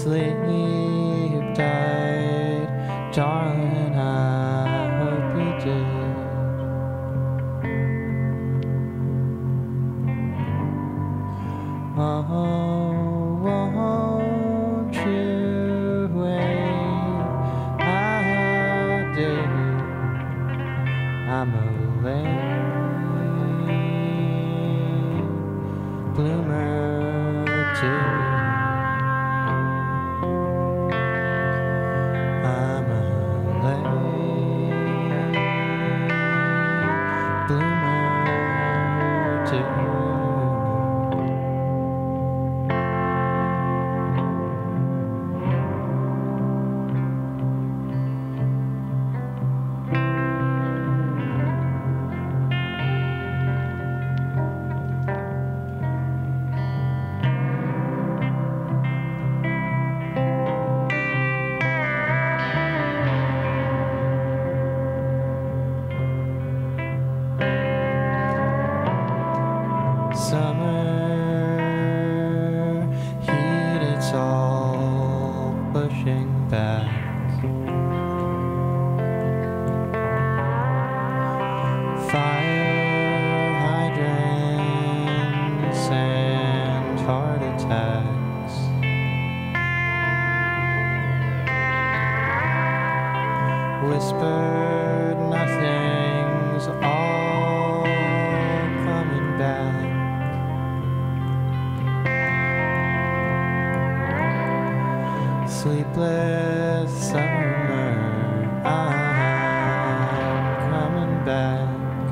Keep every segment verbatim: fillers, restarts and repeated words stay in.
sleep tight, darling, I hope you did. Oh, won't you wait? I did. I'm a late bloomer too. I'm a late bloomer too. Summer heat, it's all pushing back. Fire hydrants and heart attacks. Whispered nothings, all coming back. Sleepless summer, I'm coming back.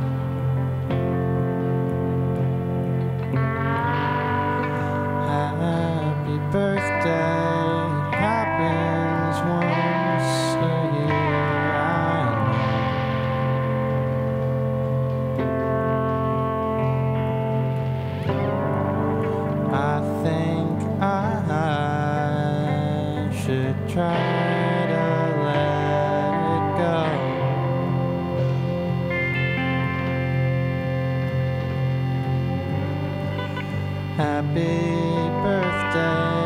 Happy birthday, it happens once a year, I know. I think I should try to let it go. Happy birthday.